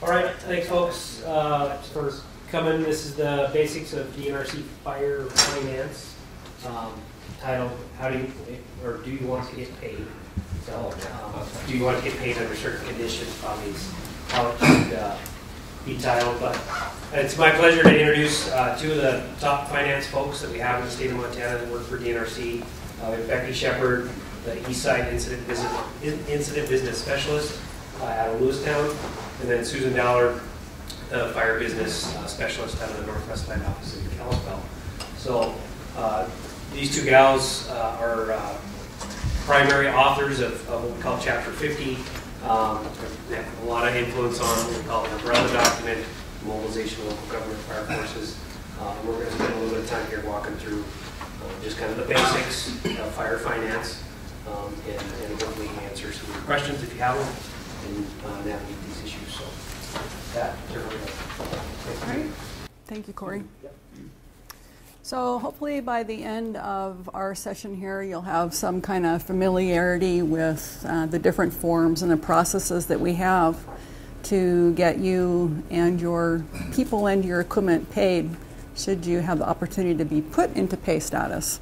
All right, thanks folks for coming. This is the basics of DNRC fire finance. Titled, how do you, or do you want to get paid? So, do you want to get paid under certain conditions? Probably is how it should be titled. But it's my pleasure to introduce two of the top finance folks that we have in the state of Montana that work for DNRC. We have Becky Shepard, the Eastside Incident Business Specialist out of Lewistown, and then Susan Dallard, the Fire Business Specialist out of the Northwest Land Office in Kalispell. So these two gals are primary authors of what we call Chapter 50. They have a lot of influence on what we call an umbrella document, mobilization of local government fire forces. And we're going to spend a little bit of time here walking through just kind of the basics of fire finance and hopefully answer some of your questions if you have them and navigate these issues. So that, all right. Thank you, Corey. Yep. So hopefully by the end of our session here, you'll have some kind of familiarity with the different forms and the processes that we have to get you and your people and your equipment paid should you have the opportunity to be put into pay status.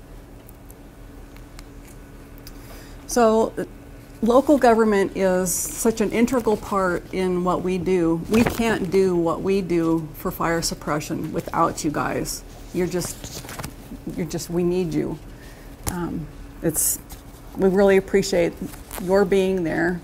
So local government is such an integral part in what we do. We can't do what we do for fire suppression without you guys. We need you. We really appreciate your being there.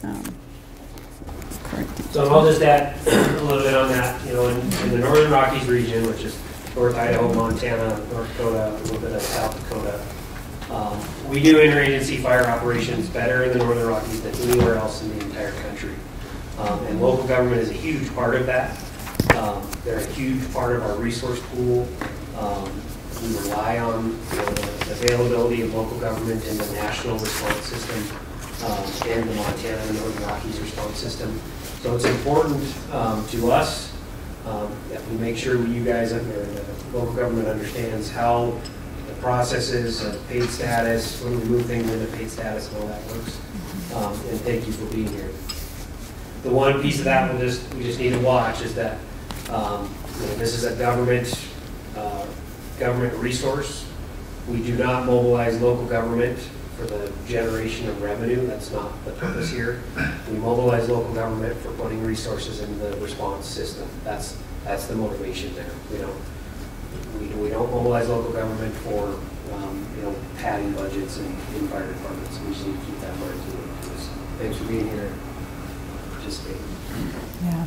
So I'll just add a little bit on that. You know, in the Northern Rockies region, which is North Idaho, Montana, North Dakota, a little bit of South Dakota, we do interagency fire operations better in the Northern Rockies than anywhere else in the entire country. And local government is a huge part of that. They're a huge part of our resource pool. We rely on the availability of local government in the national response system and the Montana and Northern Rockies response system. So it's important to us that we make sure you guys, the local government, understands how the processes of paid status, when we move things into paid status and all that works. And thank you for being here. The one piece of that we just need to watch is that this is a government resource. We do not mobilize local government for the generation of revenue. That's not the purpose here. We mobilize local government for putting resources in the response system. That's the motivation there. We don't mobilize local government for padding budgets and in fire departments. We just need to keep that in mind too. Thanks for being here and participating. Yeah.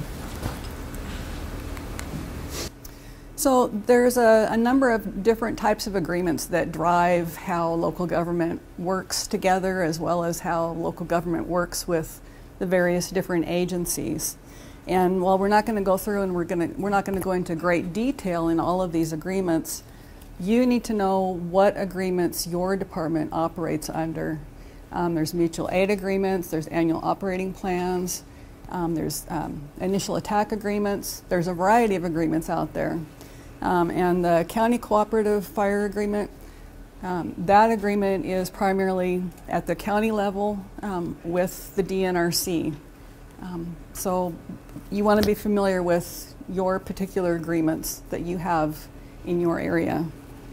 So there's a number of different types of agreements that drive how local government works together, as well as how local government works with the various different agencies. And while we're not going to go through and we're not going to go into great detail in all of these agreements, you need to know what agreements your department operates under. There's mutual aid agreements, there's annual operating plans, there's initial attack agreements. There's a variety of agreements out there. And the county cooperative fire agreement, that agreement is primarily at the county level with the DNRC. So you want to be familiar with your particular agreements that you have in your area.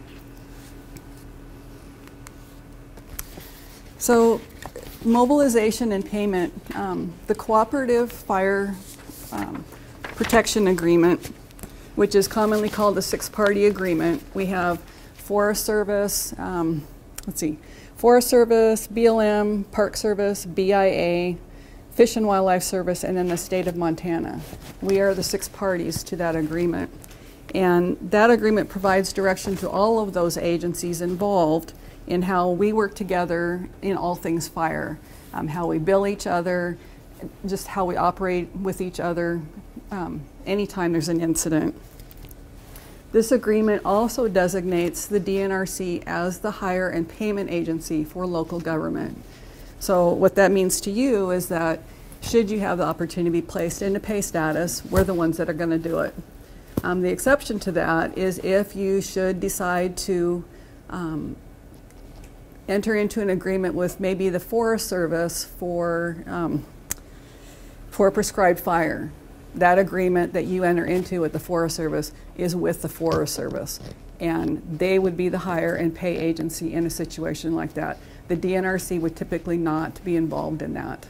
So mobilization and payment, the cooperative fire protection agreement, which is commonly called the six-party agreement. We have Forest Service, Forest Service, BLM, Park Service, BIA, Fish and Wildlife Service, and then the state of Montana. We are the six parties to that agreement. And that agreement provides direction to all of those agencies involved in how we work together in all things fire, how we bill each other, just how we operate with each other anytime there's an incident. This agreement also designates the DNRC as the hire and payment agency for local government. So what that means to you is that should you have the opportunity to be placed into pay status, we're the ones that are going to do it. The exception to that is if you should decide to enter into an agreement with maybe the Forest Service for prescribed fire. that agreement that you enter into with the Forest Service is with the Forest Service. And they would be the hire and pay agency in a situation like that. The DNRC would typically not be involved in that.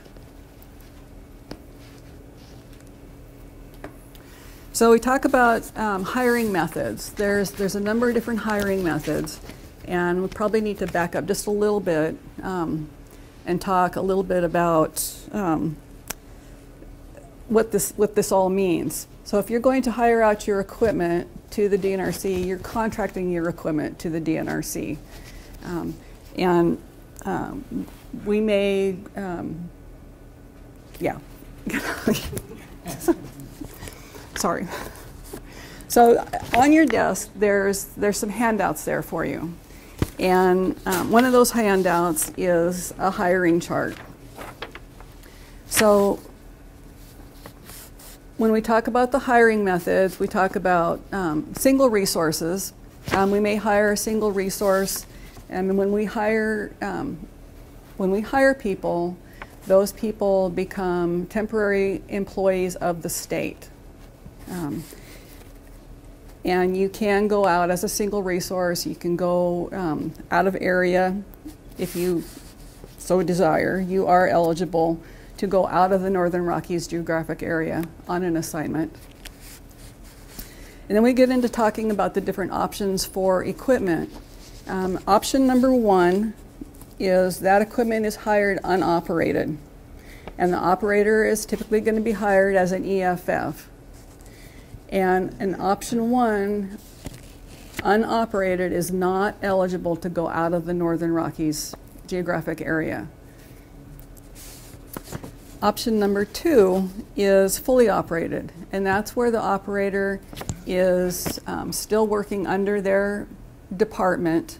So we talk about hiring methods. There's a number of different hiring methods, and we probably need to back up just a little bit and talk a little bit about what this all means. So if you're going to hire out your equipment to the DNRC, you're contracting your equipment to the DNRC. We may, yeah. Sorry. So on your desk, there's some handouts there for you. And one of those handouts is a hiring chart. So when we talk about the hiring methods, we talk about single resources. We may hire a single resource, and when we hire people, those people become temporary employees of the state. And you can go out as a single resource. You can go out of area if you so desire. You are eligible to go out of the Northern Rockies geographic area on an assignment. And then we get into talking about the different options for equipment. Option number one is that equipment is hired unoperated. And the operator is typically going to be hired as an EFF. And an option one, unoperated, is not eligible to go out of the Northern Rockies geographic area. Option number two is fully operated, and that's where the operator is still working under their department,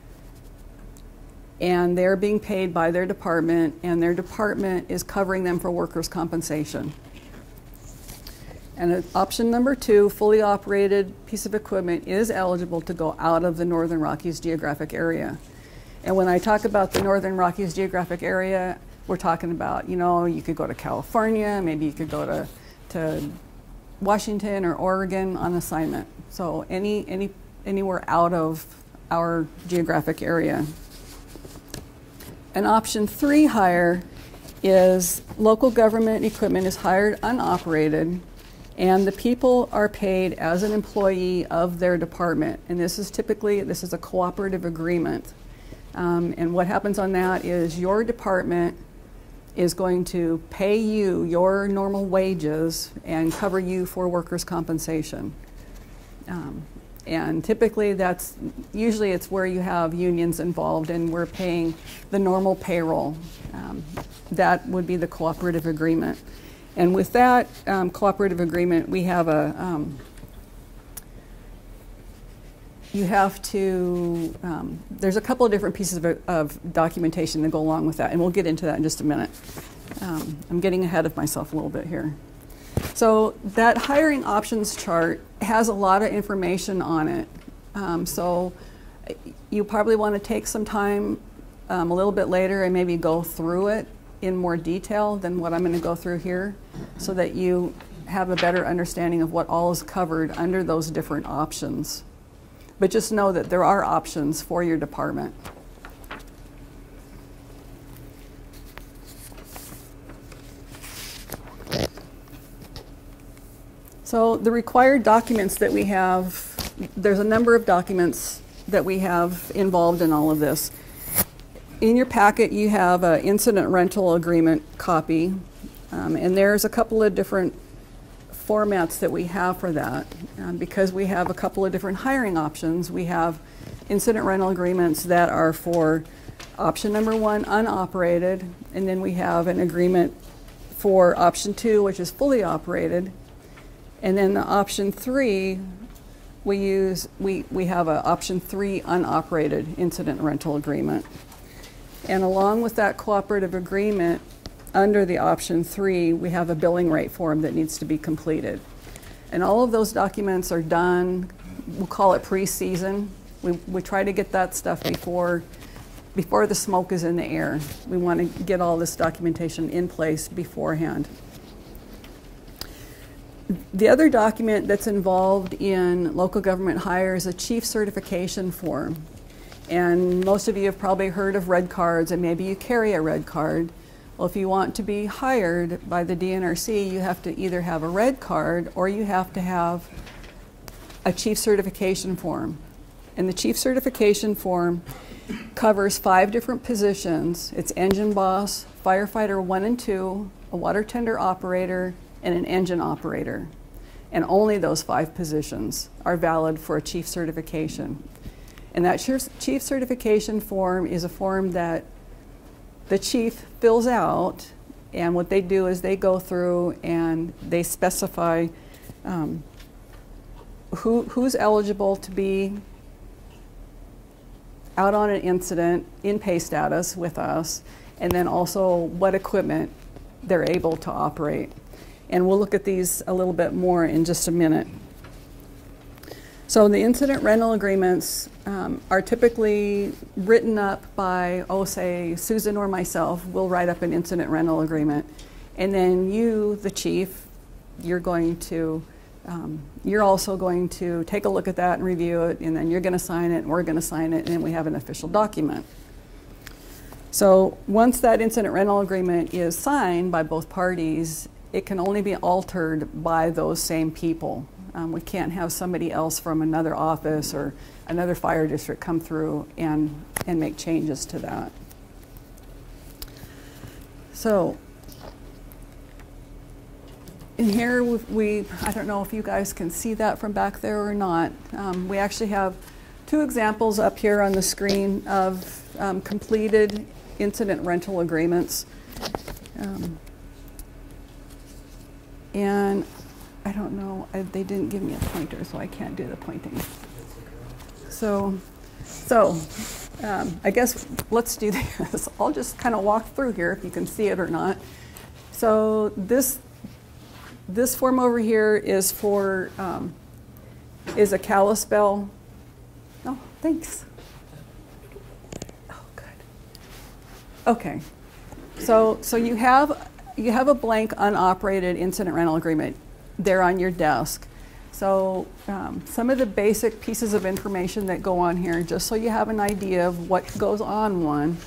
and they're being paid by their department, and their department is covering them for workers' compensation. And option number two, fully operated piece of equipment, is eligible to go out of the Northern Rockies geographic area. And when I talk about the Northern Rockies geographic area, we're talking about, you know, you could go to California, maybe you could go to Washington or Oregon on assignment. So anywhere out of our geographic area. And option three hire is local government equipment is hired unoperated, and the people are paid as an employee of their department. And this is a cooperative agreement. And what happens on that is your department is going to pay you your normal wages and cover you for workers' compensation. And typically usually it's where you have unions involved and we're paying the normal payroll. That would be the cooperative agreement. And with that cooperative agreement, we have there's a couple of different pieces of documentation that go along with that, and we'll get into that in just a minute. I'm getting ahead of myself a little bit here. So that hiring options chart has a lot of information on it. So you probably want to take some time a little bit later and maybe go through it in more detail than what I'm going to go through here, so that you have a better understanding of what all is covered under those different options. But just know that there are options for your department. So the required documents that we have, there's a number of documents that we have involved in all of this. In your packet, you have an incident rental agreement copy, and there's a couple of different formats that we have for that. Because we have a couple of different hiring options, we have incident rental agreements that are for option number one, unoperated, and then we have an agreement for option two, which is fully operated. And then the option three, we have an option three unoperated incident rental agreement. And along with that cooperative agreement, under the option three, we have a billing rate form that needs to be completed. And all of those documents are done, we'll call it pre-season. We try to get that stuff before the smoke is in the air. We want to get all this documentation in place beforehand. The other document that's involved in local government hire is a chief certification form. And most of you have probably heard of red cards, and maybe you carry a red card. Well, if you want to be hired by the DNRC, you have to either have a red card or you have to have a chief certification form. And the chief certification form covers 5 different positions. It's engine boss, firefighter 1 and 2, a water tender operator, and an engine operator. And only those 5 positions are valid for a chief certification. And that chief certification form is a form that the chief fills out, and what they do is they go through and they specify who's eligible to be out on an incident in pay status with us, and then also what equipment they're able to operate. And we'll look at these a little bit more in just a minute. So the incident rental agreements are typically written up by, say, Susan or myself. We'll write up an incident rental agreement. And then you, the chief, you're also going to take a look at that and review it, and then you're going to sign it, and we're going to sign it, and then we have an official document. So once that incident rental agreement is signed by both parties, it can only be altered by those same people. We can't have somebody else from another office or another fire district come through and make changes to that. So in here, I don't know if you guys can see that from back there or not. We actually have 2 examples up here on the screen of completed incident rental agreements. And I don't know, they didn't give me a pointer, so I can't do the pointing. So I guess let's do this. I'll just kind of walk through here if you can see it or not. So this form over here is for, is a Kalispell. Oh, thanks. Oh, good. Okay. So you have a blank unoperated incident rental agreement there on your desk. So some of the basic pieces of information that go on here, just so you have an idea of what goes on one,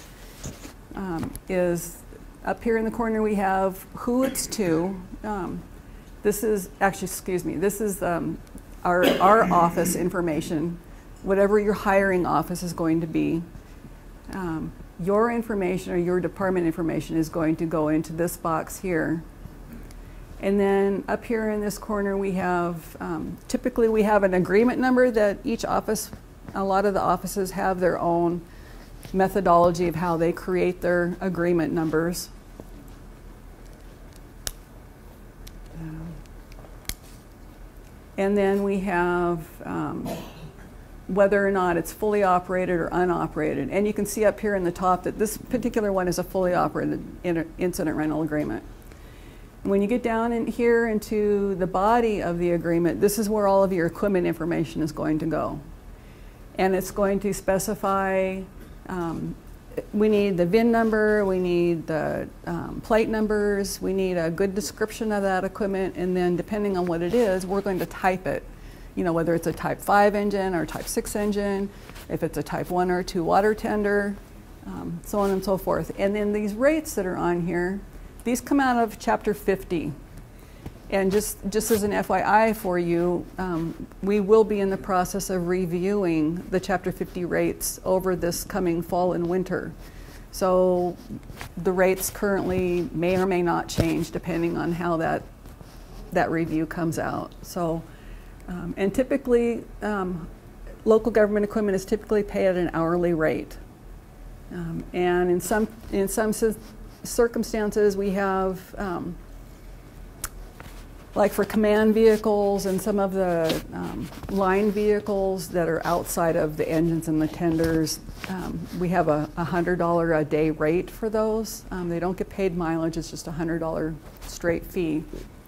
is up here in the corner we have who it's to. This is actually, excuse me, this is our office information, whatever your hiring office is going to be. Your information or your department information is going to go into this box here. And then up here in this corner we have, typically we have an agreement number that each office, a lot of the offices have their own methodology of how they create their agreement numbers. And then we have whether or not it's fully operated or unoperated. And you can see up here in the top that this particular one is a fully operated incident rental agreement. When you get down in here into the body of the agreement, this is where all of your equipment information is going to go. And it's going to specify, we need the VIN number, we need the plate numbers, we need a good description of that equipment, and then depending on what it is, we're going to type it. You know, whether it's a type 5 engine or type 6 engine, if it's a type 1 or 2 water tender, so on and so forth. And then these rates that are on here, these come out of Chapter 50. And just as an FYI for you, we will be in the process of reviewing the Chapter 50 rates over this coming fall and winter. So the rates currently may or may not change depending on how that review comes out. So, and typically, local government equipment is typically paid at an hourly rate. And in some circumstances, we have, like for command vehicles and some of the line vehicles that are outside of the engines and the tenders, we have a $100 a day rate for those. They don't get paid mileage, it's just a $100 straight fee.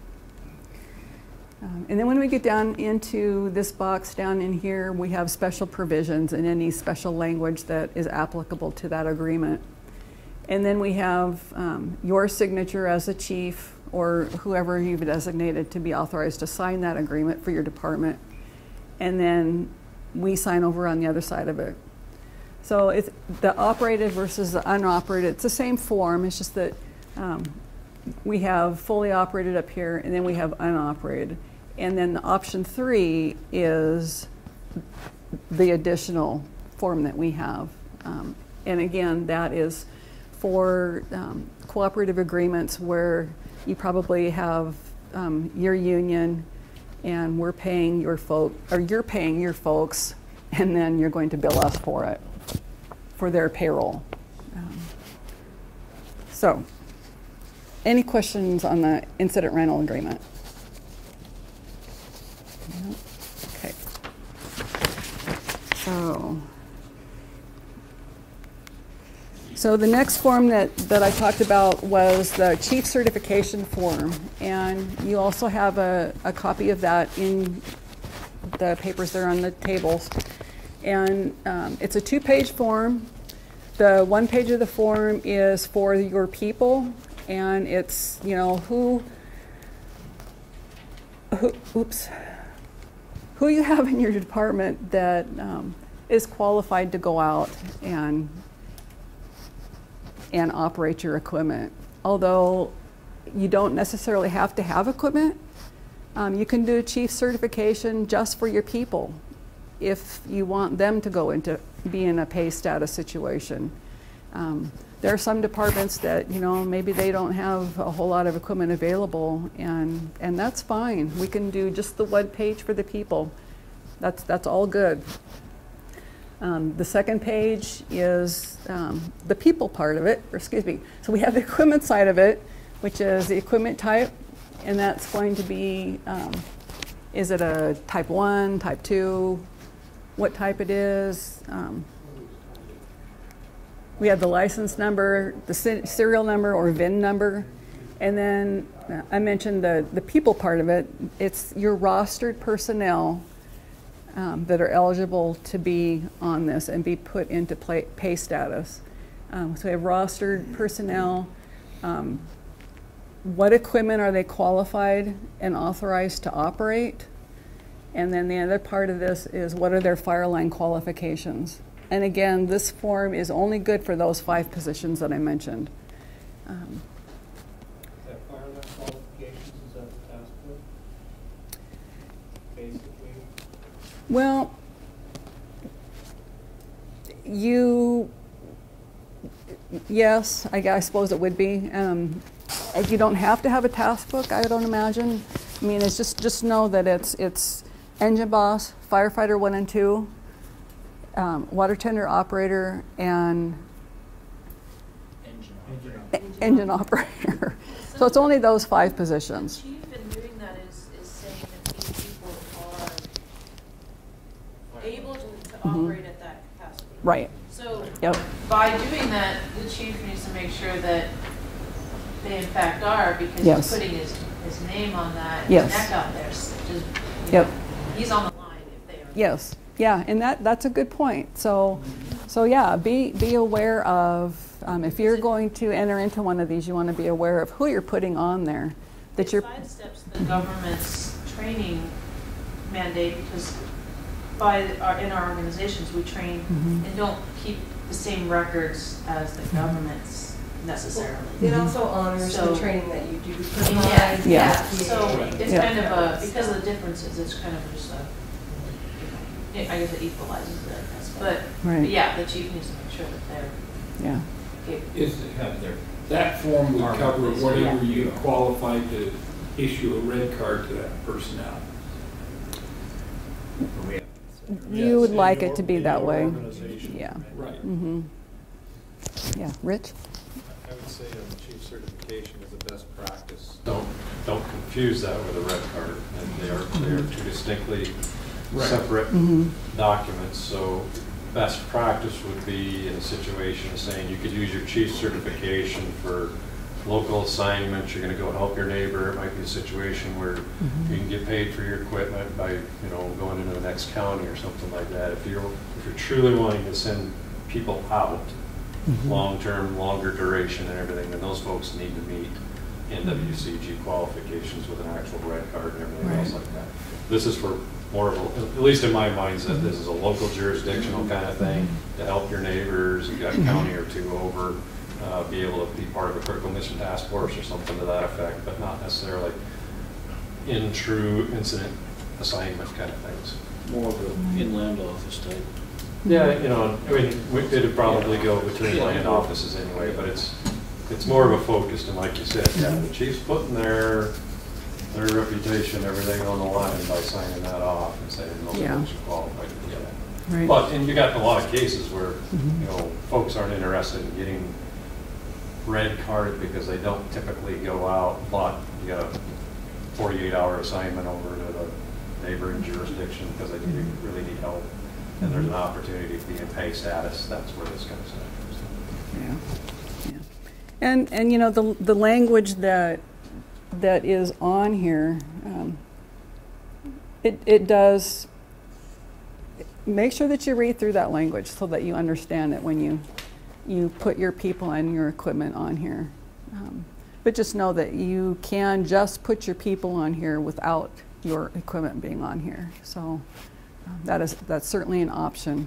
And then when we get down into this box down in here, we have special provisions and any special language that is applicable to that agreement. And then we have your signature as a chief or whoever you've designated to be authorized to sign that agreement for your department. And then we sign over on the other side of it. So it's the operated versus the unoperated. It's the same form. It's just that we have fully operated up here, and then we have unoperated. And then the option 3 is the additional form that we have. And again, that is for cooperative agreements where you probably have your union, and we're paying your folk, or you're paying your folks, and then you're going to bill us for it, for their payroll. So, any questions on the incident rental agreement? Okay. So the next form that I talked about was the chief certification form, and you also have a copy of that in the papers there on the tables. And it's a 2-page form. The 1 page of the form is for your people, and it's, you know, who you have in your department that is qualified to go out and operate your equipment. Although you don't necessarily have to have equipment, you can do a chief certification just for your people if you want them to go into be in a pay status situation. There are some departments that, you know, maybe they don't have a whole lot of equipment available, and that's fine. We can do just the 1 page for the people. That's all good. The second page is the people part of it, or excuse me. So we have the equipment side of it, which is the equipment type, and that's going to be, is it a type 1, type 2, what type it is. We have the license number, the serial number or VIN number, and then I mentioned the people part of it. It's your rostered personnel that are eligible to be on this and be put into pay status. So we have rostered personnel. What equipment are they qualified and authorized to operate? And then the other part of this is what are their fire line qualifications? And again, this form is only good for those 5 positions that I mentioned. That fire line qualifications, is that the task force? Basically. Well, yes, I suppose it would be. You don't have to have a task book, I don't imagine. I mean, it's just know that it's engine boss, firefighter 1 and 2, water tender operator, and engine operator. So it's only those 5 positions. The chief in doing that is saying that these people are able to operate at that capacity. Right. So Yep. by doing that, the chief needs to make sure that they in fact are, because Yes. he's putting his name on that, Yes. neck out there. So just, Yep. he's on the line if they are. Yes. Yeah, and that's a good point. So yeah, be aware of if you're going to enter into one of these, you want to be aware of who you're putting on there. That It you're sidesteps the government's training mandate, because in our organizations we train and don't keep the same records as the government's necessarily. It also honors So- the training that you do Yeah, provide. Yeah. So it's Yeah. kind of because of the differences, it's kind of just I guess it equalizes it, I guess. But Right. yeah, the chief needs to make sure that they're yeah. capable. That form would cover whatever Yeah. you qualified to issue a red card to that personnel. You would like it to be that way. Organization. Yeah. Right. Mm-hmm. Yeah. Rich? I would say the chief certification is the best practice. Don't confuse that with a red card. And they are two distinctly Right. separate Mm-hmm. documents. So best practice would be in a situation of saying you could use your chief certification for local assignments. You're going to go help your neighbor. It might be a situation where you can get paid for your equipment by going into the next county or something like that. If you're truly wanting to send people out, long-term, longer duration and everything, then those folks need to meet NWCG qualifications with an actual red card and everything else Right. like that. This is for more of a, at least in my mindset, this is a local jurisdictional kind of thing to help your neighbors, you've got a county or two over, be able to be part of a critical mission task force or something to that effect, but not necessarily in true incident assignment kind of things. More of an inland office type. Yeah, you know, I mean, it'd probably go between land offices anyway, but it's more of a focus, and like you said, yeah, the chief's putting their reputation, everything on the line by signing that off and saying those Yeah. folks are qualified to get it. Right. But, and you got a lot of cases where, you know, folks aren't interested in getting red carded because they don't typically go out, but you got a 48-hour assignment over to the neighboring jurisdiction because they really need help. And there's an opportunity to be in pay status, that's where this comes in. Yeah. Yeah. And you know, the language that is on here, it does make sure that you read through that language so that you understand it when you put your people and your equipment on here. But just know that you can just put your people on here without your equipment being on here. So that's certainly an option.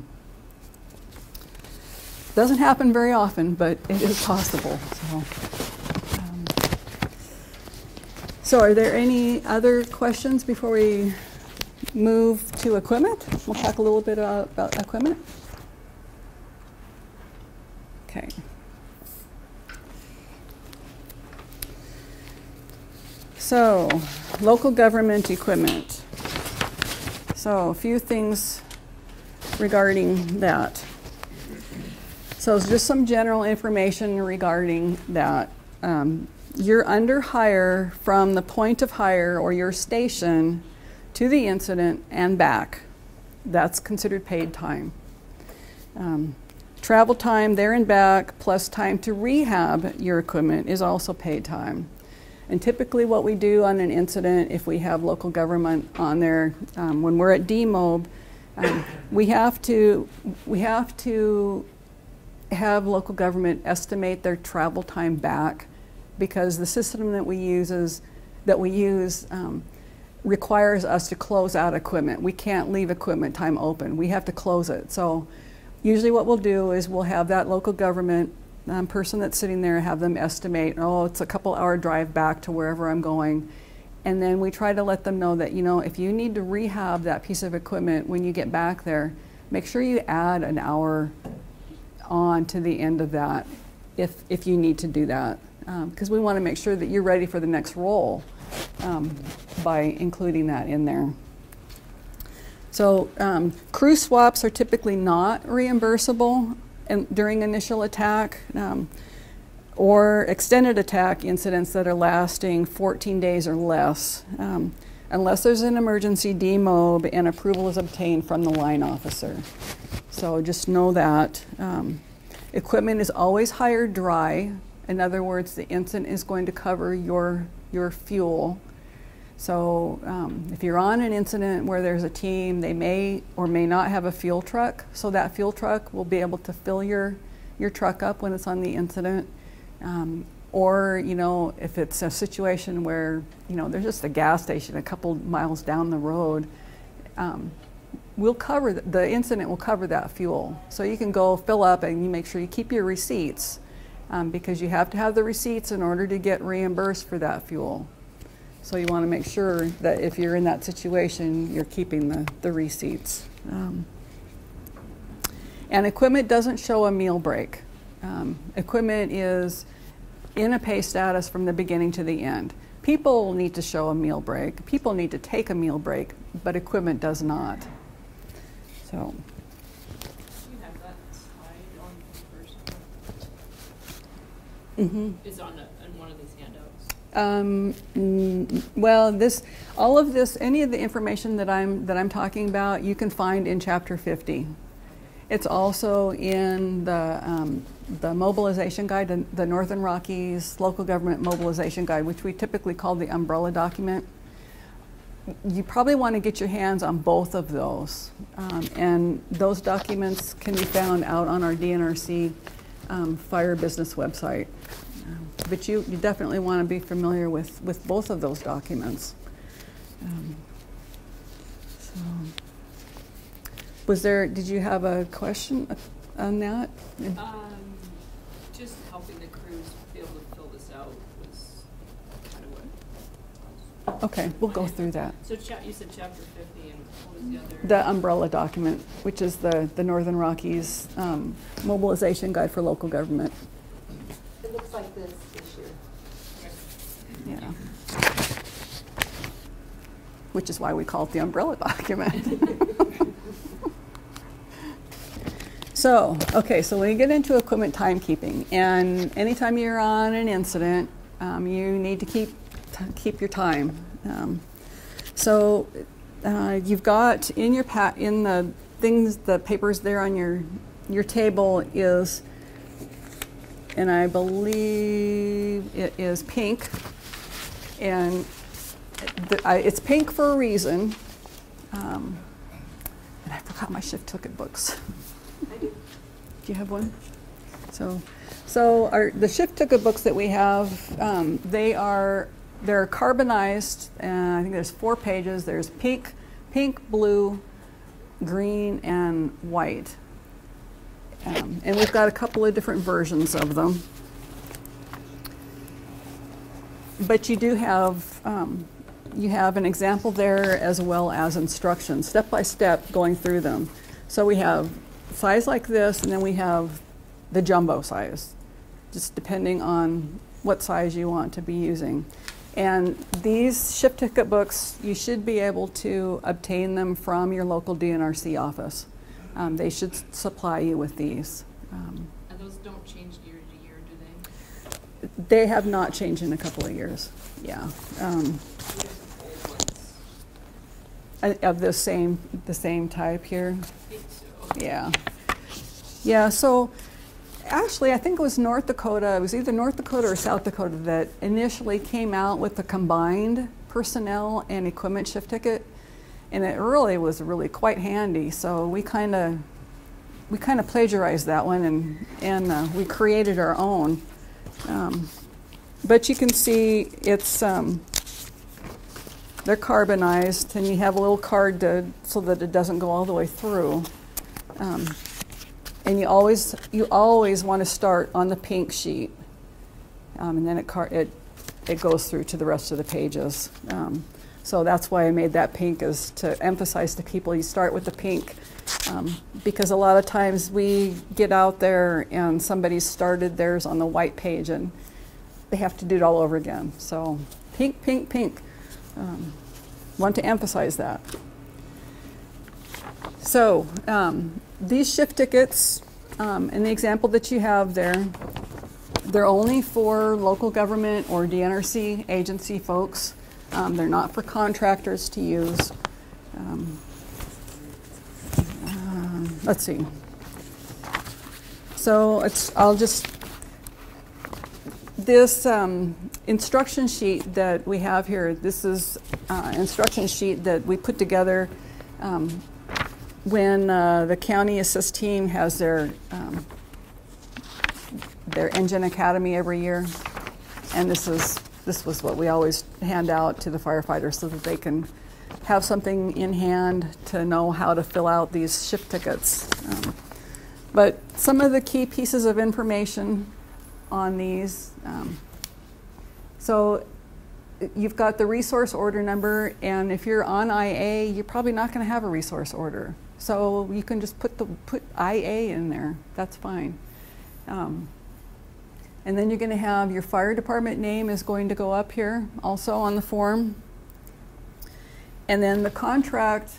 Doesn't happen very often, but it is possible. So are there any other questions before we move to equipment? We'll talk a little bit about equipment. Okay. So, local government equipment. So, a few things regarding that. So, just some general information regarding that. You're under hire from the point of hire or your station to the incident and back. That's considered paid time. Travel time there and back plus time to rehab your equipment is also paid time. And typically what we do on an incident, if we have local government on there, when we're at DMOB, we have to have local government estimate their travel time back, because the system that we use requires us to close out equipment. We can't leave equipment time open. We have to close it. So usually what we'll do is we'll have that local government person that's sitting there, have them estimate, oh, it's a couple-hour drive back to wherever I'm going. And then we try to let them know that, you know, if you need to rehab that piece of equipment when you get back there, make sure you add an hour on to the end of that if you need to do that. Because we want to make sure that you're ready for the next roll by including that in there. So crew swaps are typically not reimbursable during initial attack or extended attack incidents that are lasting 14 days or less, unless there's an emergency DMOB and approval is obtained from the line officer. So just know that. Equipment is always hired dry. In other words, the incident is going to cover your fuel. So if you're on an incident where there's a team, they may or may not have a fuel truck, so that fuel truck will be able to fill your truck up when it's on the incident. Or, you know, if it's a situation where, you know, there's just a gas station a couple miles down the road, we'll cover, the incident will cover that fuel. So you can go fill up and you make sure you keep your receipts because you have to have the receipts in order to get reimbursed for that fuel. So you want to make sure that if you're in that situation, you're keeping the receipts. And equipment doesn't show a meal break. Equipment is in a pay status from the beginning to the end. People need to show a meal break. People need to take a meal break, but equipment does not. So. You have that slide on the first one. Mm-hmm. It's on one of these handouts. Well, all of this, any of the information that I'm talking about, you can find in Chapter 50. It's also in the mobilization guide, the Northern Rockies Local Government Mobilization Guide, which we typically call the umbrella document. You probably want to get your hands on both of those, and those documents can be found out on our DNRC Fire Business website. but you definitely want to be familiar with both of those documents. So, did you have a question on that? Just helping the crews be able to fill this out was kind of what. Okay, we'll go through that. So you said chapter 50, and what was the other? The umbrella document, which is the Northern Rockies Mobilization Guide for Local Government. It looks like this year. Yeah. Which is why we call it the umbrella document. So, okay, so when you get into equipment timekeeping, and anytime you're on an incident, you need to keep your time. So you've got in your in the things, the papers there on your table is, and I believe it is pink, and it's pink for a reason. And I forgot my shift ticket books. Do you have one? So the shift ticket books that we have, they're carbonized, and I think there's 4 pages. There's pink, blue, green, and white. And we've got a couple of different versions of them. But you do have an example there as well as instructions, step by step, going through them. So we have size like this, and then we have the jumbo size, just depending on what size you want to be using. And these shift ticket books, you should be able to obtain them from your local DNRC office. They should supply you with these. And those don't change year to year, do they? They have not changed in a couple of years. Yeah. Of the same type here. I think so. Yeah. Yeah, so actually I think it was North Dakota, it was either North Dakota or South Dakota that initially came out with the combined personnel and equipment shift ticket, and it really was quite handy. So we kind of plagiarized that one, and we created our own. But you can see it's they're carbonized, and you have a little card so that it doesn't go all the way through. And you always want to start on the pink sheet, and then it goes through to the rest of the pages. So that's why I made that pink, is to emphasize to people you start with the pink, because a lot of times we get out there and somebody started theirs on the white page and they have to do it all over again. So pink, pink, pink. Want to emphasize that. So these shift tickets, in the example that you have there, they're only for local government or DNRC agency folks. They're not for contractors to use. Let's see. So this instruction sheet that we have here, this is instruction sheet that we put together when the county assist team has their engine academy every year, and this was what we always hand out to the firefighters so that they can have something in hand to know how to fill out these shift tickets. But some of the key pieces of information on these, so you've got the resource order number, and if you're on IA, you're probably not going to have a resource order. So you can just put IA in there. That's fine. And then you're going to have your fire department name is going to go up here also on the form. And then the contract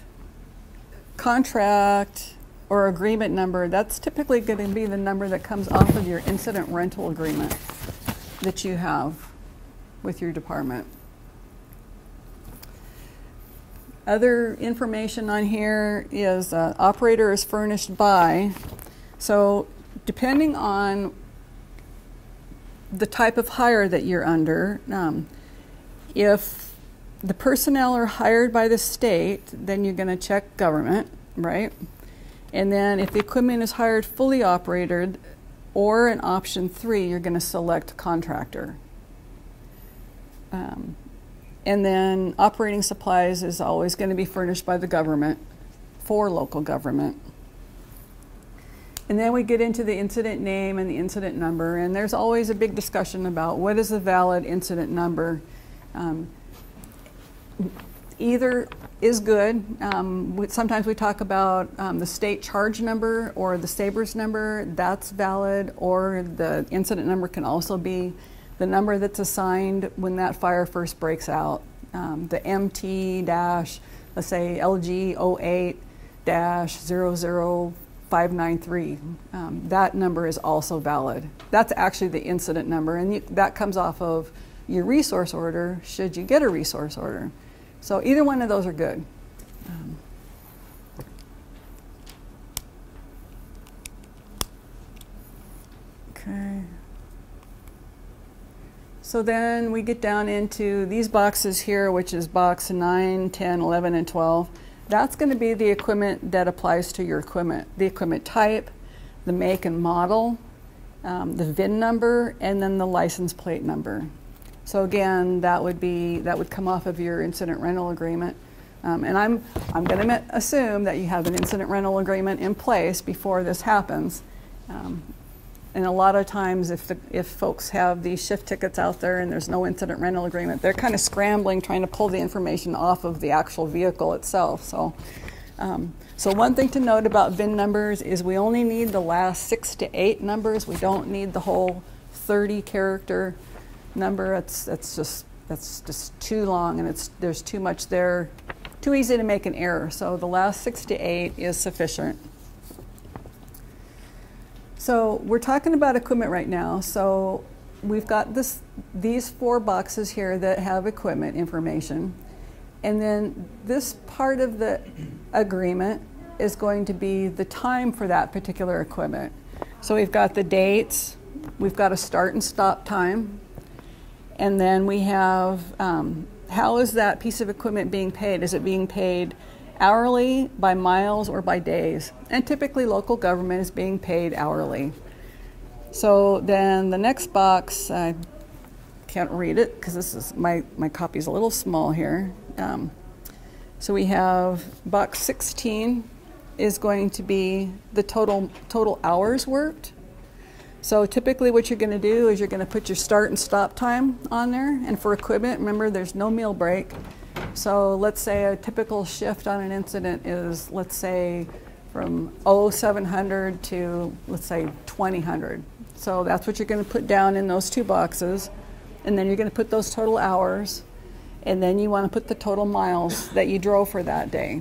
or agreement number, that's typically going to be the number that comes off of your incident rental agreement that you have with your department. Other information on here is operator is furnished by. So depending on the type of hire that you're under, if the personnel are hired by the state, then you're going to check government, right? And then if the equipment is hired fully operated, or in option 3, you're going to select contractor. And then operating supplies is always going to be furnished by the government for local government. And then we get into the incident name and the incident number, and there's always a big discussion about what is a valid incident number. Either is good. Sometimes we talk about the state charge number or the SABRS number, that's valid, or the incident number can also be the number that's assigned when that fire first breaks out. The MT dash, let's say LG 08-00593, that number is also valid. That's actually the incident number, and that comes off of your resource order should you get a resource order. So either one of those are good. Okay. So then we get down into these boxes here, which is box 9, 10, 11, and 12. That's going to be the equipment that applies to your equipment. The equipment type, the make and model, the VIN number, and then the license plate number. So again, that would come off of your incident rental agreement. And I'm going to assume that you have an incident rental agreement in place before this happens. And a lot of times, if folks have these shift tickets out there and there's no incident rental agreement, they're kind of scrambling trying to pull the information off of the actual vehicle itself. So, so one thing to note about VIN numbers is we only need the last 6 to 8 numbers. We don't need the whole 30-character number. That's just too long, and there's too much there, too easy to make an error. So the last 6 to 8 is sufficient. So we're talking about equipment right now. So we've got these 4 boxes here that have equipment information. And then this part of the agreement is going to be the time for that particular equipment. So we've got the dates, we've got a start and stop time, and then we have how is that piece of equipment being paid? Is it being paid hourly, by miles, or by days? And typically local government is being paid hourly. So then the next box, I can't read it because this is my copy's a little small here. So we have box 16 is going to be the total hours worked. So typically what you're going to do is you're going to put your start and stop time on there. And for equipment, remember there's no meal break. So let's say a typical shift on an incident is, let's say, from 0700 to, let's say, 2000. So that's what you're going to put down in those 2 boxes. And then you're going to put those total hours. And then you want to put the total miles that you drove for that day.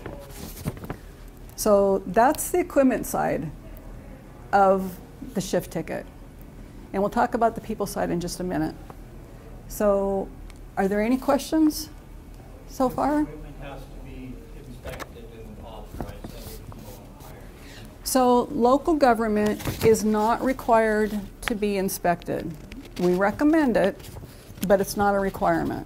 So that's the equipment side of the shift ticket. And we'll talk about the people side in just a minute. So are there any questions so far? Equipment has to be inspected and authorized before hire. So local government is not required to be inspected. We recommend it, but it's not a requirement.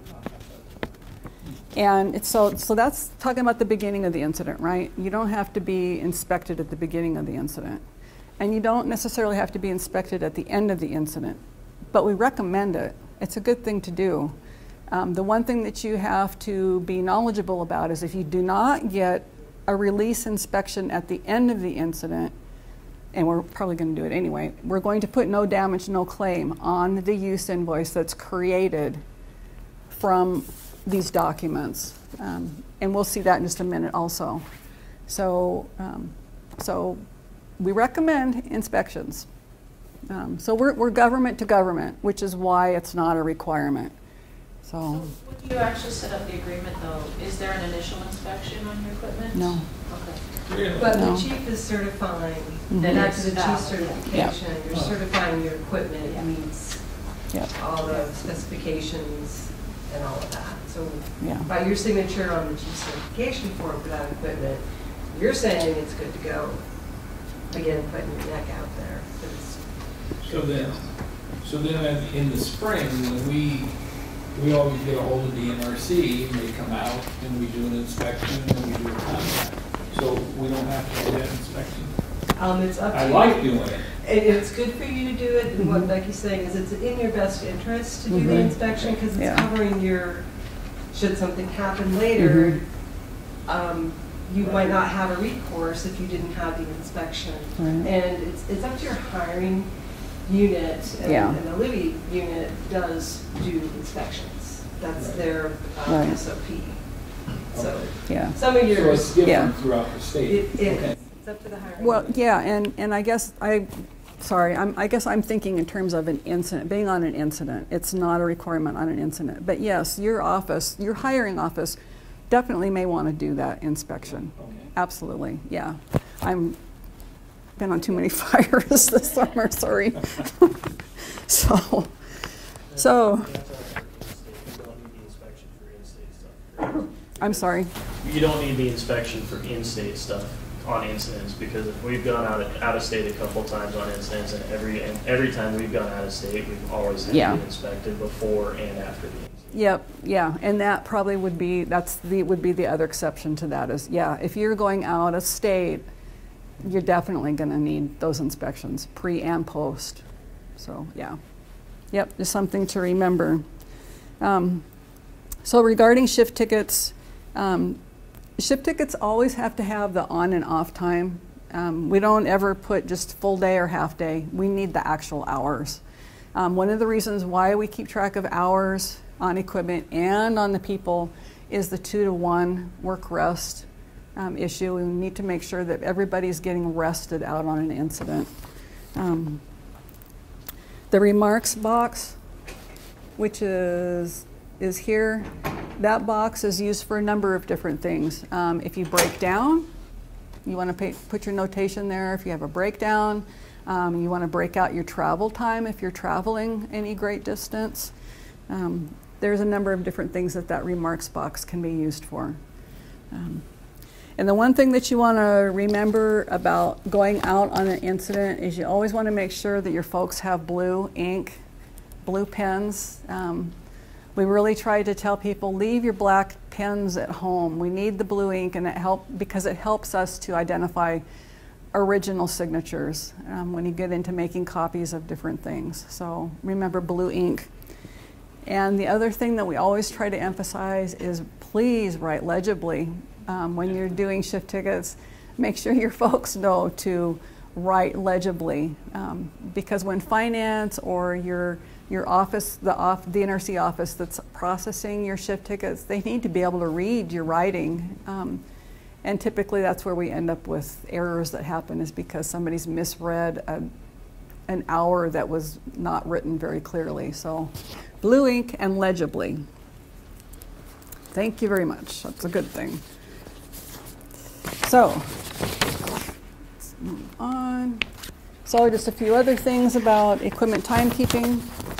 And so that's talking about the beginning of the incident, right? You don't have to be inspected at the beginning of the incident. And you don't necessarily have to be inspected at the end of the incident. But we recommend it. It's a good thing to do. The one thing that you have to be knowledgeable about is if you do not get a release inspection at the end of the incident, and we're probably going to do it anyway, we're going to put no damage, no claim on the use invoice that's created from these documents. And we'll see that in just a minute also. So we recommend inspections. So we're government to government, which is why it's not a requirement. So when you actually set up the agreement though, is there an initial inspection on your equipment? no. Okay. But No. the chief is certifying, Then back it's to the valid. chief certification, you're certifying your equipment meets Yep. all the specifications and all of that. So Yeah. by your signature on the chief certification form for that equipment, you're saying it's good to go. Again, putting your neck out there. But it's So then in the spring, when we always get a hold of the NRC, and they come out, and we do an inspection, and we do a contract. So we don't have to do that inspection. It's up to I you. like doing it. And it's good for you to do it, and what Becky's saying is it's in your best interest to do the inspection, because it's Yeah. covering your, should something happen later, you might not have a recourse if you didn't have the inspection. Right. And it's up to your hiring unit, Yeah. and the Libby unit does do inspections. That's Right. their Right. SOP. So Okay. Yeah. some of So yours, it's different Yeah. throughout the state? it is. Okay. It's up to the hiring Well, unit. yeah, and I guess I guess I'm thinking in terms of an incident, being on an incident. It's not a requirement on an incident. But yes, your office, your hiring office definitely may want to do that inspection. Okay. Absolutely, yeah. I'm been on too many fires this summer, sorry. So, You don't need the inspection for in-state stuff, correct? I'm sorry. You don't need the inspection for in-state stuff on incidents, because if we've gone out of state a couple times on incidents, and every time we've gone out of state, we've always had Yeah. to be inspected before and after the incident. Yep, yeah, and that probably would be, would be the other exception to that is, yeah, if you're going out of state, you're definitely gonna need those inspections, pre and post. So, yeah. Yep, just something to remember. So regarding shift tickets always have to have the on and off time. We don't ever put just full day or half day. We need the actual hours. One of the reasons why we keep track of hours on equipment and on the people is the 2-to-1 work rest issue. We need to make sure that everybody's getting rested out on an incident. The remarks box, which is here, that box is used for a number of different things. If you break down, you want to put your notation there. If you have a breakdown, you want to break out your travel time if you're traveling any great distance. There's a number of different things that remarks box can be used for. And the one thing that you want to remember about going out on an incident is you always want to make sure that your folks have blue ink, blue pens. We really try to tell people, leave your black pens at home. We need the blue ink, and because it helps us to identify original signatures when you get into making copies of different things. So remember blue ink. And the other thing that we always try to emphasize is please write legibly. When you're doing shift tickets, make sure your folks know to write legibly, because when finance or your office, the NRC office that's processing your shift tickets, they need to be able to read your writing. And typically that's where we end up with errors that happen, is because somebody's misread an hour that was not written very clearly. So blue ink and legibly. Thank you very much. That's a good thing. So, let's move on. So just a few other things about equipment timekeeping.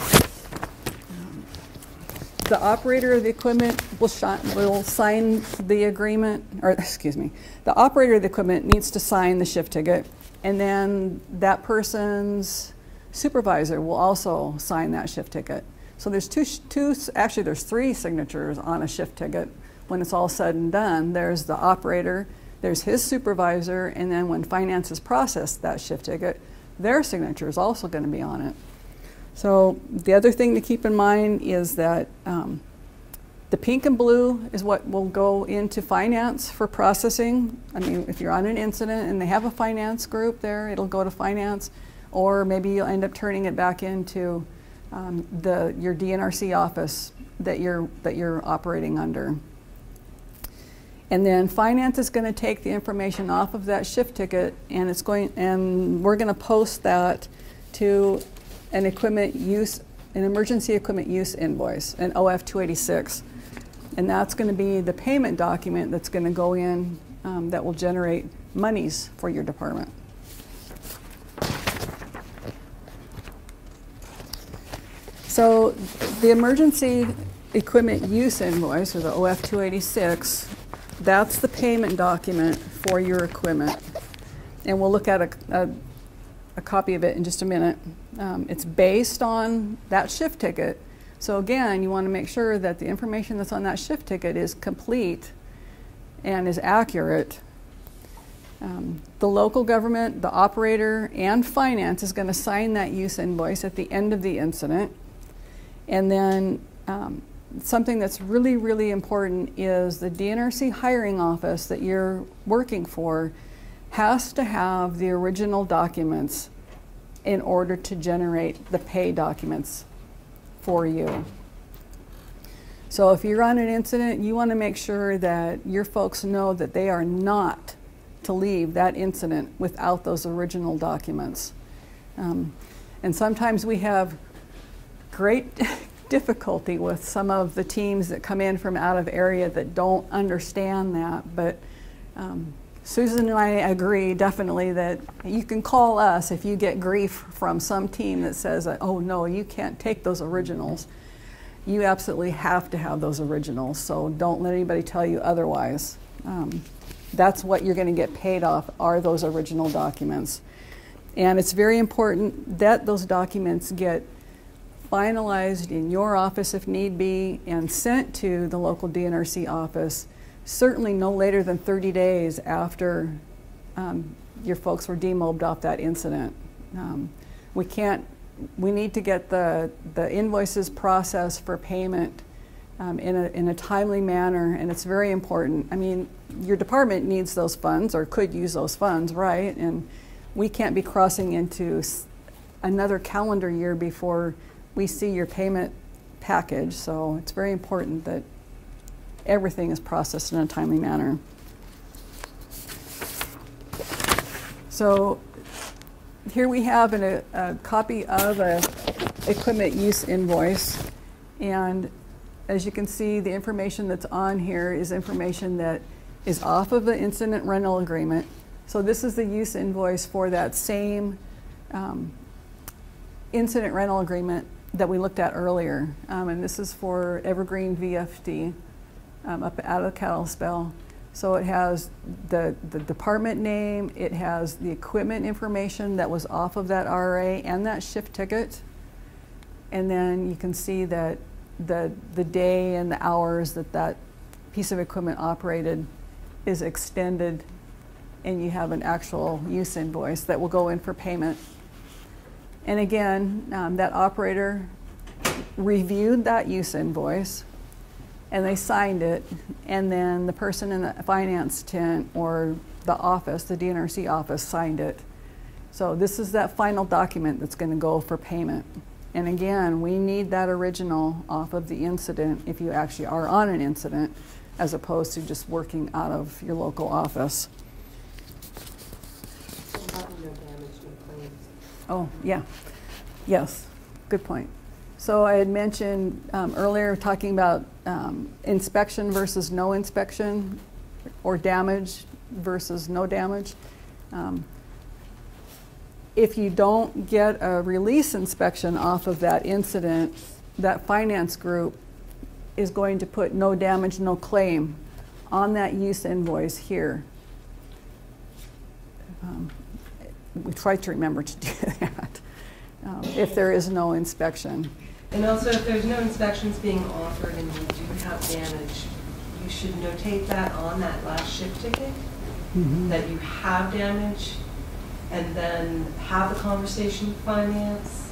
The operator of the equipment will sign the agreement, or excuse me, the operator of the equipment needs to sign the shift ticket, and then that person's supervisor will also sign that shift ticket. So there's actually there's 3 signatures on a shift ticket when it's all said and done. There's the operator, there's his supervisor, and then when finance has processed that shift ticket, their signature is also going to be on it. So the other thing to keep in mind is that the pink and blue is what will go into finance for processing. I mean, if you're on an incident and they have a finance group there, it'll go to finance, or maybe you'll end up turning it back into your DNRC office that you're operating under. And then finance is going to take the information off of that shift ticket, and we're going to post that to an emergency equipment use invoice, an OF-286. And that's going to be the payment document that's going to go in that will generate monies for your department. So the emergency equipment use invoice, or the OF-286, that's the payment document for your equipment. And we'll look at a copy of it in just a minute. It's based on that shift ticket. So again, you want to make sure that the information that's on that shift ticket is complete and is accurate. The local government, the operator, and finance is going to sign that use invoice at the end of the incident. And then something that's really, really important is the DNRC hiring office that you're working for has to have the original documents in order to generate the pay documents for you. So if you're on an incident, you want to make sure that your folks know that they are not to leave that incident without those original documents. And sometimes we have great difficulty with some of the teams that come in from out of area that don't understand that, but Susan and I agree definitely that you can call us if you get grief from some team that says, oh no, you can't take those originals. You absolutely have to have those originals, so don't let anybody tell you otherwise. That's what you're going to get paid off, are those original documents. And it's very important that those documents get finalized in your office if need be and sent to the local DNRC office, certainly no later than 30 days after your folks were demobbed off that incident. We need to get the invoices processed for payment in a timely manner, and it's very important. I mean, your department needs those funds or could use those funds, right? And we can't be crossing into another calendar year before we see your payment package, so it's very important that everything is processed in a timely manner. So here we have a copy of an equipment use invoice, and as you can see, the information that's on here is information that is off of the incident rental agreement. So this is the use invoice for that same incident rental agreement that we looked at earlier, and this is for Evergreen VFD up out of Kalispell. So it has the department name, it has the equipment information that was off of that RA and that shift ticket, and then you can see that the day and the hours that piece of equipment operated is extended, and you have an actual use invoice that will go in for payment. And again, that operator reviewed that use invoice and they signed it, and then the person in the finance tent or the office, the DNRC office, signed it. So this is that final document that's going to go for payment. And again, we need that original off of the incident if you actually are on an incident, as opposed to just working out of your local office. Oh, yeah. Yes, good point. So I had mentioned earlier talking about inspection versus no inspection, or damage versus no damage. If you don't get a release inspection off of that incident, that finance group is going to put no damage, no claim on that use invoice here. We try to remember to do that if there is no inspection. And also, if there's no inspections being offered and you do have damage, you should notate that on that last shift ticket, that you have damage, and then have the conversation with finance,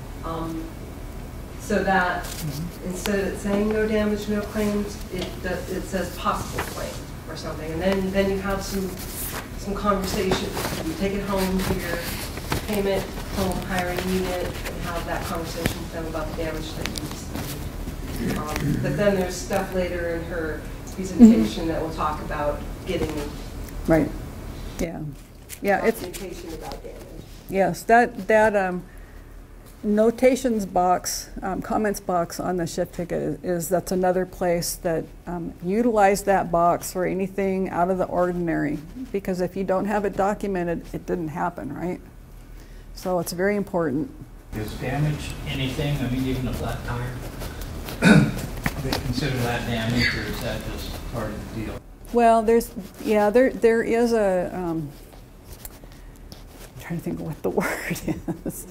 so that instead of saying no damage, no claims, it says possible claim or something, and then you have some conversation. You take it home to your payment home hiring unit and have that conversation with them about the damage that you received. But then there's stuff later in her presentation that will talk about getting right. Yeah. Yeah. documentation about damage. Yes. That notations box, comments box on the shift ticket that's another place that utilize that box for anything out of the ordinary, because if you don't have it documented, it didn't happen, right? So it's very important. Is damage anything? I mean, even a flat tire? They consider that damage, or is that just part of the deal? Well, there is a, I'm trying to think of what the word is.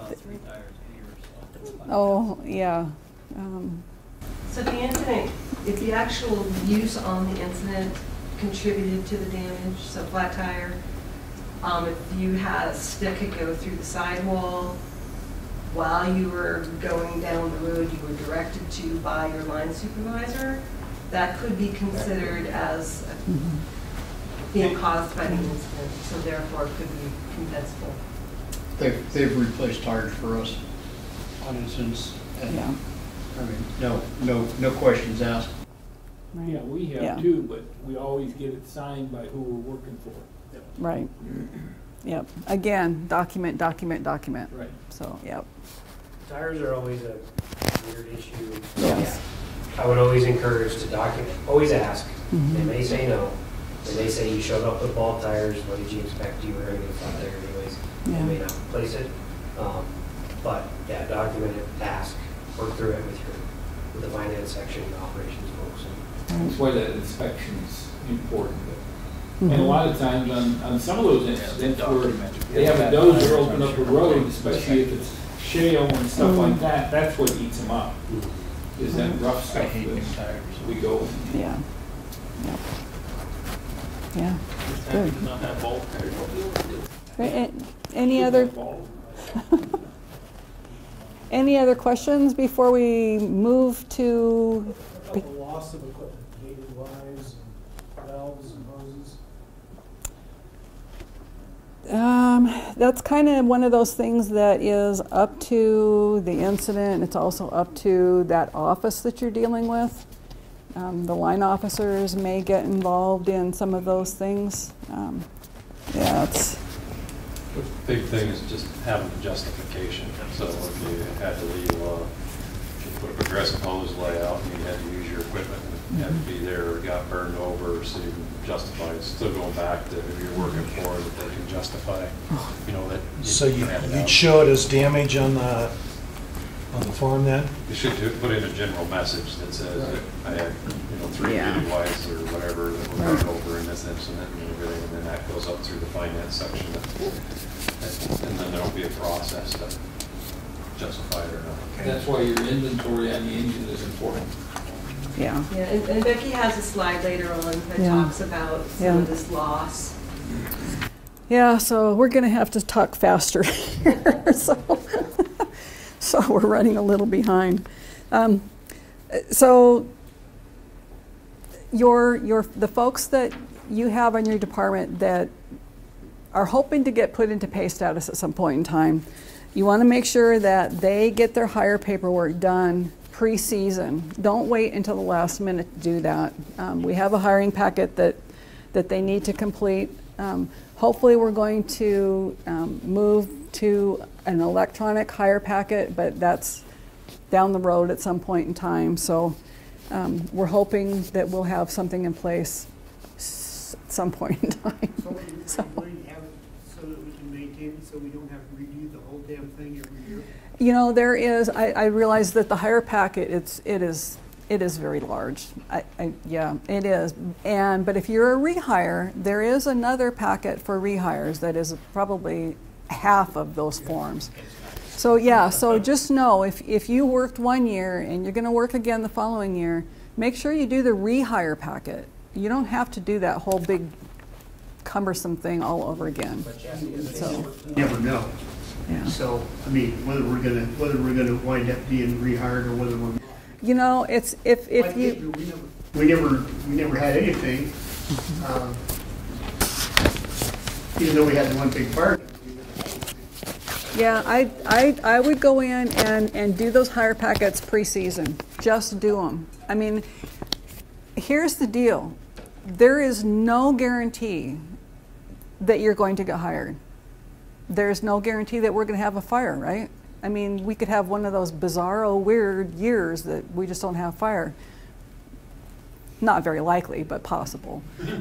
Oh, yeah. So the incident, if the actual use on the incident contributed to the damage, so flat tire. If you had a stick that go through the sidewall while you were going down the road you were directed to by your line supervisor, that could be considered as being caused by the incident, so therefore it could be compensable. They've replaced tires for us on incidents. And, Yeah. I mean, no questions asked. Right. Yeah, we Yeah. have too, but we always get it signed by who we're working for. Right. Yep. Again, document, document, document. Right. So, yep. Tires are always a weird issue. Yes. Yeah. I would always encourage to document, always ask. Mhm. They may say no. They may say you showed up with bald tires, what did you expect? You were going to get a flat tire anyways. Yeah. They may not replace it. But yeah, document it, ask, work through it with the finance section, the operations folks. That's why that inspection's important. And a Mhm. lot of times on some of those incidents where they have a dozer open up a road, especially if it's shale and stuff like that, that's what eats them up. Is that rough stuff that we go. Yeah. Yep. Yeah. Good. Not that bulk. Any other any other questions before we move to? The loss of equipment, gated wires and valves and hoses. That's kind of one of those things that is up to the incident. It's also up to that office that you're dealing with. The line officers may get involved in some of those things. Yeah, it's. The big thing is just having the justification. So if you had to leave, if you put a progressive hose layout and you had to use your equipment and you had to be there or got burned over, so you can justify it. Still going back to if you're working for it, that they can justify, you know, that. So you'd you'd show it as damage on the form then? You should put in a general message that says that I had, you know, 3 gated wires or whatever that were burned over in this incident and everything, and then that goes up through the finance section. And then there'll be a process to justify it or not. That's why your inventory on the engine is important. Yeah. Yeah, and Becky has a slide later on that Yeah. talks about some of this loss. Yeah, so we're going to have to talk faster here. So we're running a little behind. So the folks that you have on your department that are hoping to get put into pay status at some point in time, you want to make sure that they get their hire paperwork done pre-season. Don't wait until the last minute to do that. We have a hiring packet that they need to complete. Hopefully we're going to move to an electronic hire packet, but that's down the road at some point in time. So we're hoping that we'll have something in place at some point in time. So we're going to have it so that we can maintain it, so we don't have to redo the whole damn thing every year? You know, there is, I realize that the hire packet, it is very large. Yeah, it is. But if you're a rehire, there is another packet for rehires that is probably half of those forms. So yeah, so just know if you worked 1 year and you're going to work again the following year, make sure you do the rehire packet. You don't have to do that whole big cumbersome thing all over again. So, Never know. yeah. So, I mean, whether we're gonna wind up being rehired or whether we're not. You know, it's if Like, you. we never had anything. Even though we had the one big fire. Yeah, I would go in and do those hire packets pre-season. Just do them. I mean, here's the deal. There is no guarantee that you're going to get hired. There's no guarantee that we're going to have a fire, right? I mean, we could have one of those bizarro, weird years that we just don't have fire. Not very likely, but possible.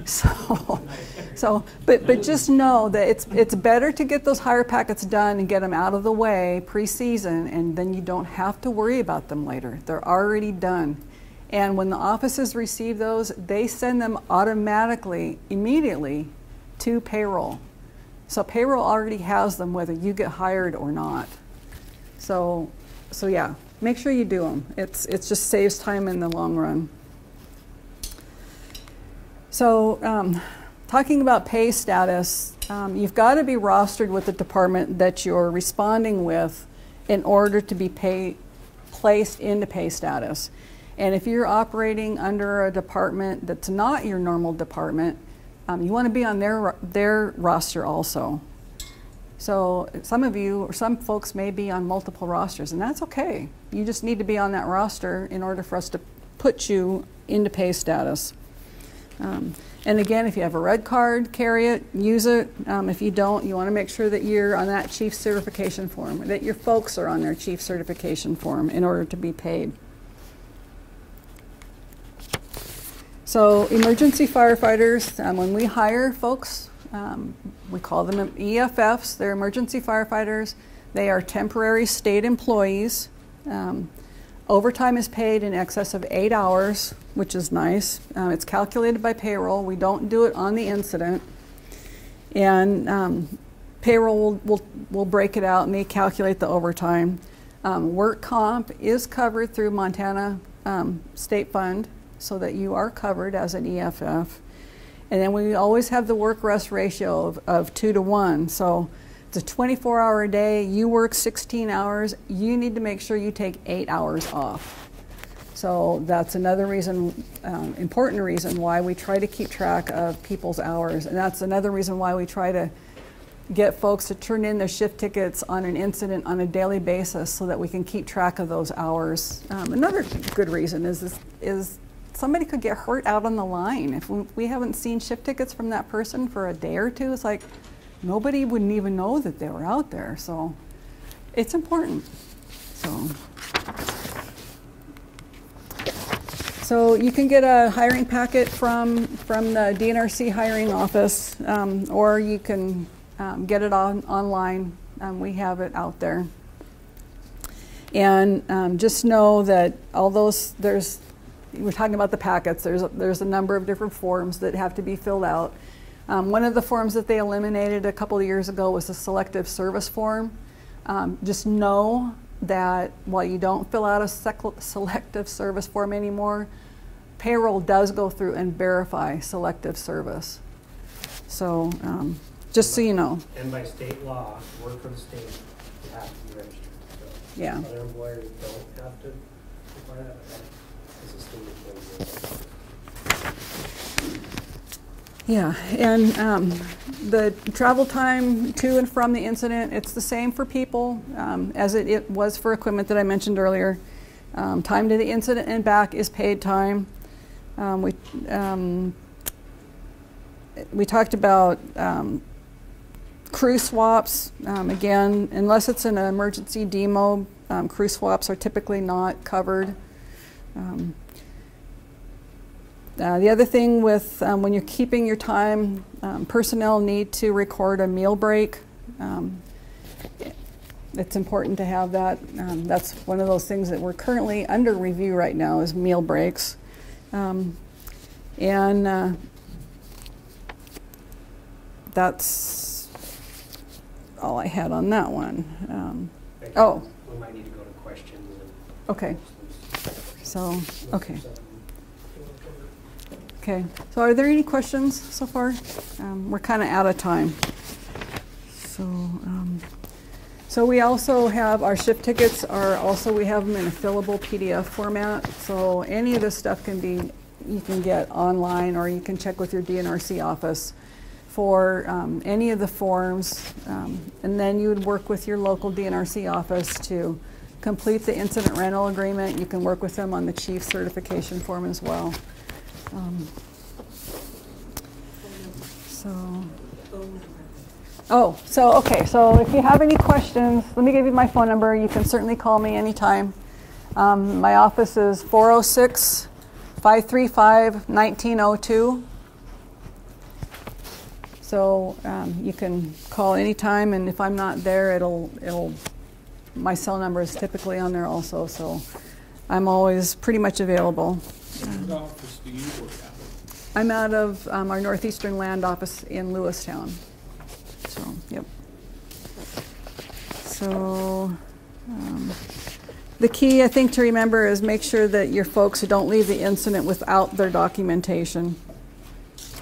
But just know that it's better to get those hire packets done and get them out of the way pre-season, and then you don't have to worry about them later. They're already done. And when the offices receive those, they send them automatically, immediately to payroll. So payroll already has them whether you get hired or not. So yeah, make sure you do them. It just saves time in the long run. So, talking about pay status, you've got to be rostered with the department that you're responding with in order to be placed into pay status. And if you're operating under a department that's not your normal department, you want to be on their roster also. So some of you, or some folks may be on multiple rosters, and that's okay. You just need to be on that roster in order for us to put you into pay status. And again, if you have a red card, carry it, use it. If you don't, you want to make sure that you're on that chief certification form, that your folks are on their chief certification form in order to be paid. So emergency firefighters, when we hire folks, we call them EFFs. They're emergency firefighters. They are temporary state employees. Overtime is paid in excess of 8 hours, which is nice. It's calculated by payroll. We don't do it on the incident. And payroll will break it out and they calculate the overtime. Work comp is covered through Montana State Fund so that you are covered as an EFF. And then we always have the work-rest ratio of 2 to 1. So it's a 24-hour day. You work 16 hours. You need to make sure you take 8 hours off. So that's another reason, important reason why we try to keep track of people's hours. And that's another reason why we try to get folks to turn in their shift tickets on an incident on a daily basis so that we can keep track of those hours. Another good reason is somebody could get hurt out on the line. If we haven't seen shift tickets from that person for a day or two, it's like nobody wouldn't even know that they were out there. So it's important. So you can get a hiring packet from the DNRC hiring office, or you can get it online. We have it out there. And just know that although we're talking about the packets, there's a number of different forms that have to be filled out. One of the forms that they eliminated a couple of years ago was the selective service form. Just know that while you don't fill out a selective service form anymore, payroll does go through and verify selective service. So just so you know. And by state law, to work for the state, you have to be registered. So yeah. Other employers don't have to require that, but as a state employee. Yeah, and the travel time to and from the incident, it's the same for people as it was for equipment that I mentioned earlier. Time to the incident and back is paid time. We talked about crew swaps. Again, unless it's an emergency demo, crew swaps are typically not covered. The other thing with when you're keeping your time, personnel need to record a meal break. It's important to have that. That's one of those things that we're currently under review right now is meal breaks. That's all I had on that one. We might need to go to questions. Okay. So, okay. Okay, so are there any questions so far? We're kind of out of time. So we also have our shift tickets we have them in a fillable PDF format. So any of this stuff you can get online or you can check with your DNRC office for any of the forms. And then you would work with your local DNRC office to complete the incident rental agreement. You can work with them on the chief certification form as well. So if you have any questions, let me give you my phone number. You can certainly call me anytime. My office is 406-535-1902. So you can call anytime, and if I'm not there, my cell number is typically on there also. So I'm always pretty much available. What office do you work out of? I'm out of our Northeastern Land office in Lewistown. So, yep. So, the key, I think, to remember is make sure that your folks don't leave the incident without their documentation.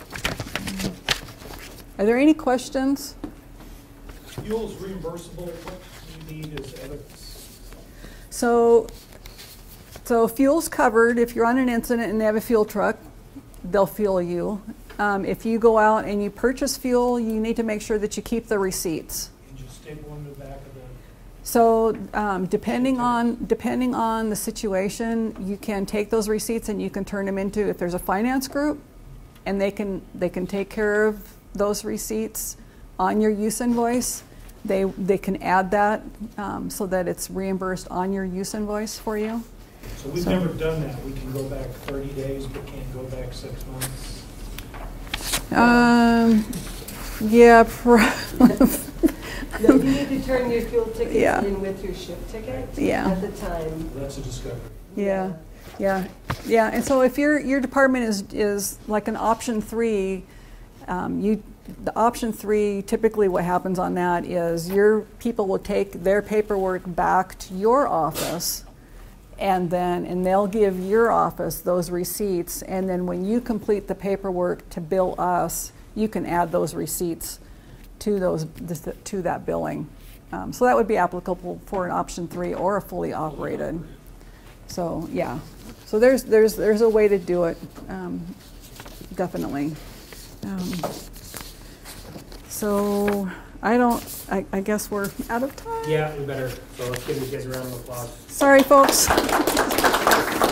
Are there any questions? Fuel's reimbursable, what do you need as evidence? So fuel's covered. If you're on an incident and they have a fuel truck, they'll fuel you. If you go out and you purchase fuel, you need to make sure that you keep the receipts. And just staple them in the back of the, So depending on the situation, you can take those receipts and you can turn them into, if there's a finance group, and they can take care of those receipts on your use invoice. They can add that so that it's reimbursed on your use invoice for you. so we've never done that. We can go back 30 days, but can't go back 6 months. Yeah. No, you need to turn your fuel tickets Yeah. in with your ship ticket Yeah. at the time. That's a discovery. Yeah, and so if your department is like an option 3, the option 3, typically what happens on that is your people will take their paperwork back to your office, and they'll give your office those receipts, and then when you complete the paperwork to bill us, you can add those receipts to that billing. So that would be applicable for an option 3 or a fully operated. So yeah, so there's a way to do it, definitely. So I guess we're out of time. Yeah, we better, so let's give these guys a round of applause. Sorry, folks.